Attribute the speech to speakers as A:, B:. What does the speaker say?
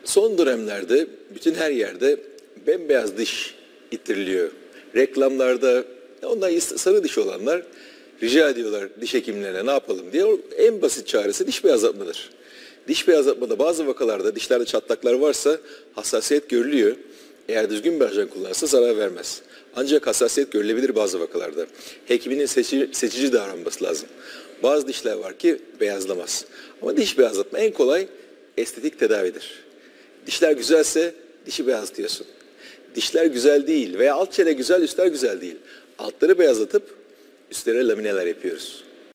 A: Son dönemlerde bütün her yerde bembeyaz diş ittiriliyor. Reklamlarda onlar sarı diş olanlar rica ediyorlar diş hekimlerine ne yapalım diye. En basit çaresi diş beyazlatmadır. Diş beyazlatmada bazı vakalarda dişlerde çatlaklar varsa hassasiyet görülüyor. Eğer düzgün bir ajan kullanırsa zarar vermez. Ancak hassasiyet görülebilir bazı vakalarda. Hekiminin seçici davranması lazım. Bazı dişler var ki beyazlamaz. Ama diş beyazlatma en kolay estetik tedavidir. Dişler güzelse dişi beyazlatıyorsun. Dişler güzel değil veya alt çene güzel, üstler güzel değil. Altları beyazlatıp üstlere lamineler yapıyoruz.